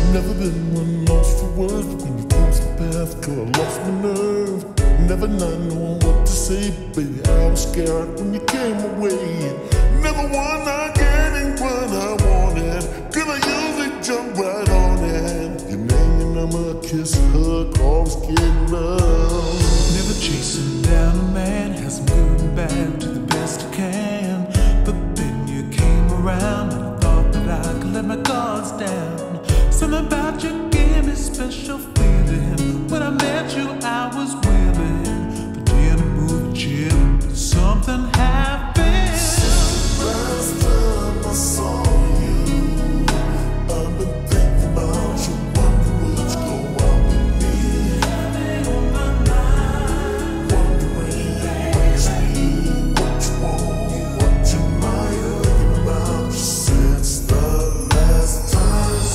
Never been one lost for words, but when you crossed the path, girl, I lost my nerve. Never not knowing what to say, baby, I was scared when you came away. Never one not getting what I wanted, girl, I usually jump right on it. Your name, your number, kiss, hug, always getting love. Never chasing down a man, has some good and bad, do the best I can. But then you came around and I thought that I could let my guards down. Something about you gave me special feeling. When I met you, I was willing, but then I moved Jim. Something happened. Since the last time I saw you, I've been thinking about you, wondering would you go out with me. Having on my mind, wondering what you need, what you want, what you might think about you since the last time.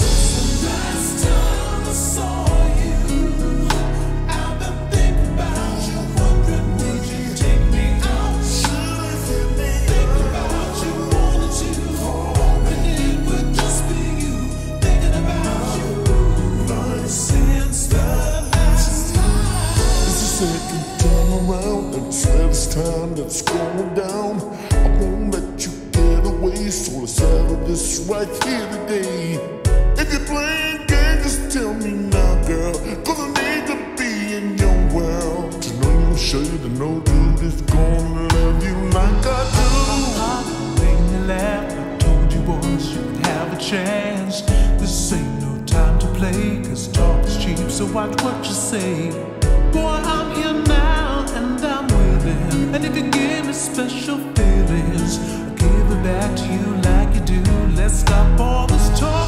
Second time around, and it's this time that's going down. I won't let you get away, so let's settle this right here today. If you're playing games, just tell me now, girl, cause I need to be in your world. Just know you'll show you the no dude is gonna love you like I do. I made you laugh, I told you once you could have a chance. This ain't no time to play, cause talk is cheap, so watch what you say. Boy, I'm here now and I'm willing, and if you give me special feelings, I'll give it back to you like you do. Let's stop all this talk.